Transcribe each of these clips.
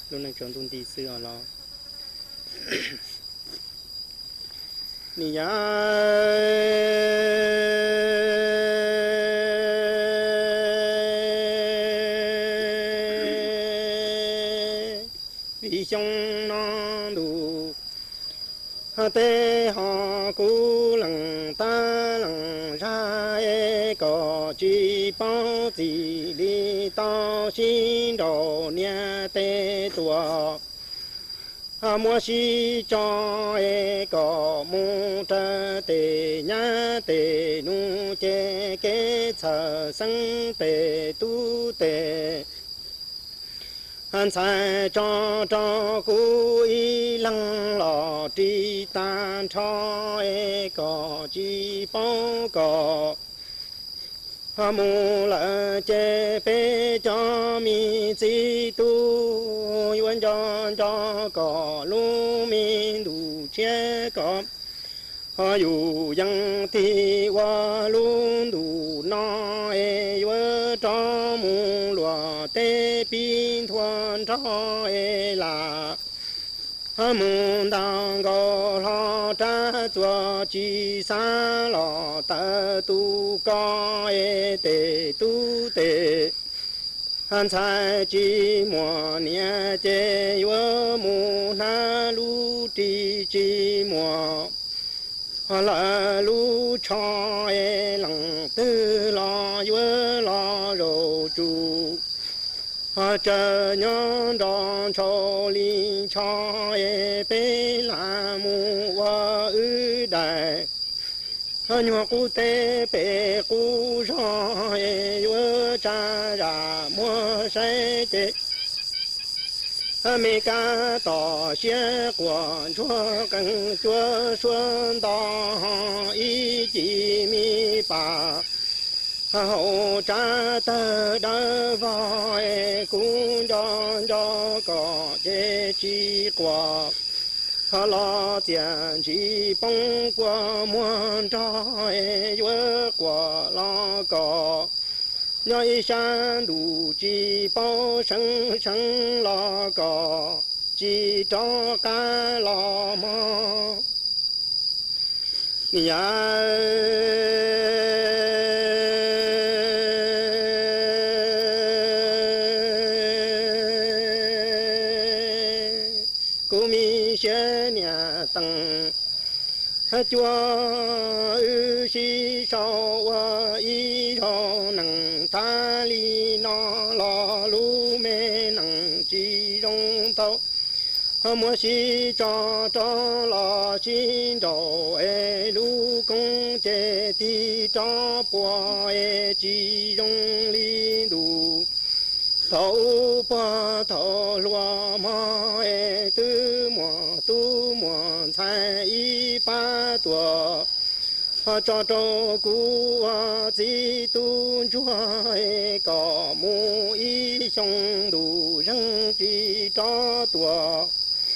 luôn đang chọn tung đi xưa lo nì ya vì trong non đủ tê họ cú lằng ta lằng ra có chỉ bao gì đi tao xin đồ nha tê tua mua si cho có mu trơ tê nhá tê nu chê kế thờ sinh tê tu tê anh sai cho cú y lăng lò tri tan cho có chi bao có mu la chê bê cho mi chi tu yuan cho có lu mi đủ chê có yu yang ti wa lu đủ no yuan cho mu lúa tê pin thuan cho la môn đang có lo trả cho chi sa lo ta tu có tê tu tê han sai chi mùa nia chê yo mu na lu chi mùa la lu cho lăng tư lo yo lo rô chu chờ nhân đòn cho linh cho bê la mu wa ư đại nhua cu tê bê cu cho yo cha ra mua sai tê mi ca tỏ xế quan chúa cần chúa xuân đỏ ý chỉ mi bà hậu cha tơ đỡ voi cũng cho có chế chi quả lo tiền chỉ bông qua muôn trói vỡ quả lo có nhoi san đủ chi bao sân lo có chỉ cho cá lo mò nhà tăng chúa ư si sau y cho nằng ta li nó lo lu mê nằng chi rong tao mua si cho lo xin đồ lu công chế ti cho bùa chi rong li đủ thấu ba thấu loa ma tư mùa tu mùa thay y ba tua cho cú chỉ tu chúa có mu y sông đủ răng chỉ cho tua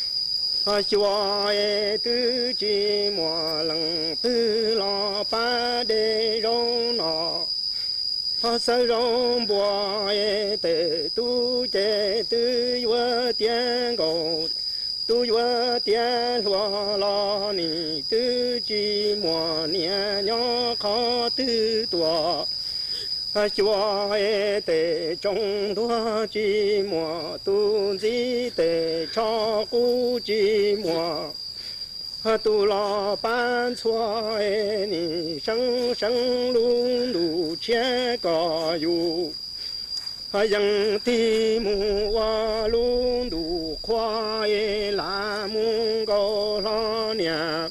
chúa tư chỉ mùa lăng tư lo ba đề rong nọ sơ rong bùa tê tu chế tư vua tiếng cầu tu vua tiếng lúa lo nì tư chi mùa nia nhỏ khó tư tua chúa tê trong thua chi mùa tu di tê cho cú chi mùa tu lo ban chua ni生路路切个有yang ti mu wa lu du khoa la mu go lo nia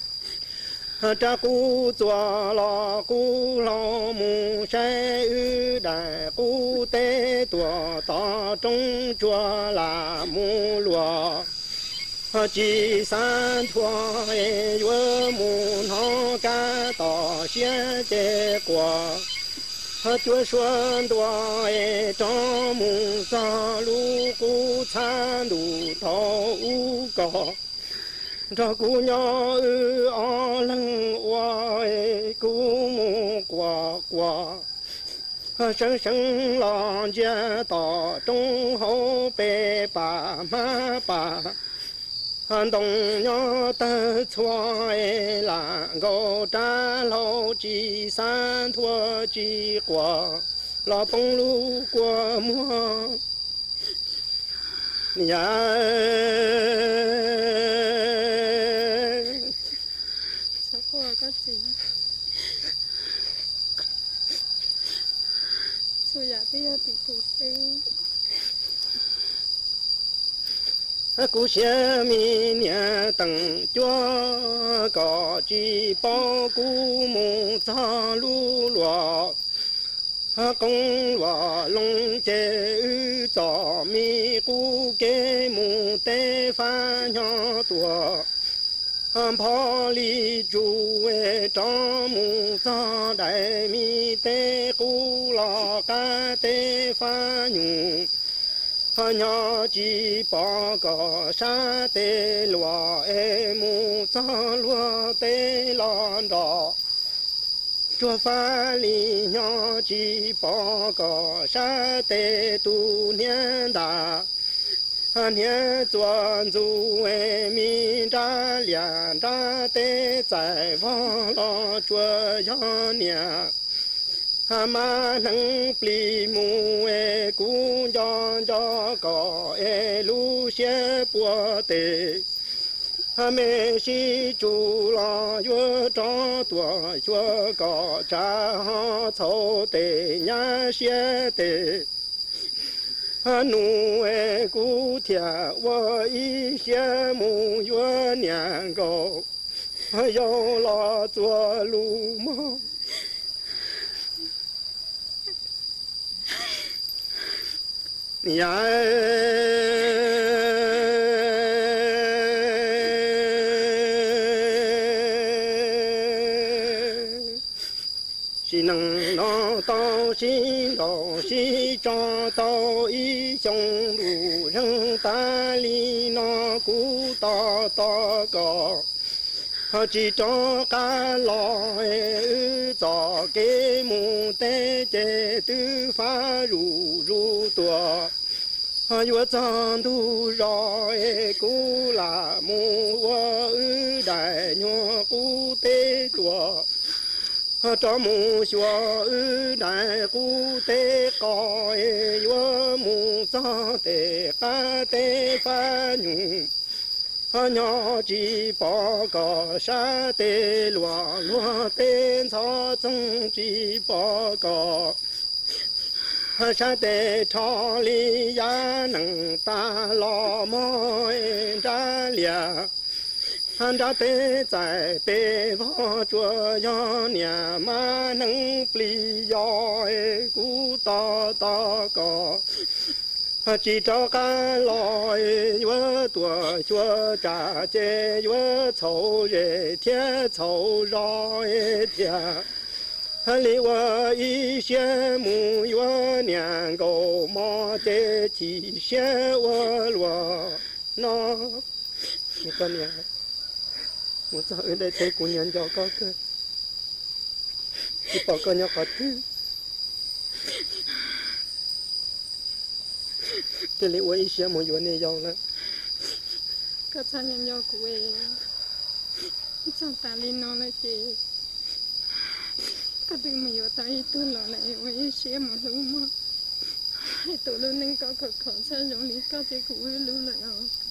cha cu chua lo mu sai ư đại cu tê tua ta trong chua la mu lúa chỉ san thua yo mu nó cá tỏ xế chế quả chúa xuân đua cho mu sa lu cu san đủ thọ u cỏ cho cu nhỏ ư o lăng oa cu mu quả 生生浪街道中后北把马把。东鸟的窗哎，蓝高站老几三托几过，老崩路过么？呀， sao cô có gì sao dạ bây giờ thì cụ sư 古些明年等着高举报古木藏路落，公罗龙街早米古给木得翻扬多，跑里住哎张木藏在米得古老干得翻扬。鸟鸡报告山的落哎，木藏落的浪着，做饭里鸟鸡报告山的都年大，年专注哎，民站连站的在网上做样年。嘛能比木哎，姑娘家高哎，路线波的，没西住了越长多越高，站草的年些的，奴哎古天我一些木越年高，有了做路嘛。呀，是能让到心到西长到一乡路人单里那古大大高。chỉ cho cá lò gió cái mù tê tê tư phá rủ rủ tua yo zang du rồi cú là mù đại nhọ cú tê tua cho mù xua đại cú tê coi yo mù gió tê cá tê phá nhung nhỏ chỉ bỏ có sa tê loa loa tên thọ trong chỉ bỏ có sa tê cho li ya nâng ta lo môi ra lia ra tê tại bê võ chùa yo nhà ma nâng pli yo cú to to có chỉ cho cá lòi yo tua chúa trả chế yo châu rể thiên châu rồi thiên li wo y xie mu yo nian gou mo chế chỉ xie wo luo nó你个娘，我早一代在姑娘家搞个，你把个娘搞丢。这里我一些没有那样了。 có cha nhân do của em chẳng ta lên nó là chị có từ mà vô tay tôi lo lại với xe mà luôn mà hai tụi luôn nên có khó khăn sao giống như có thể của luôn lại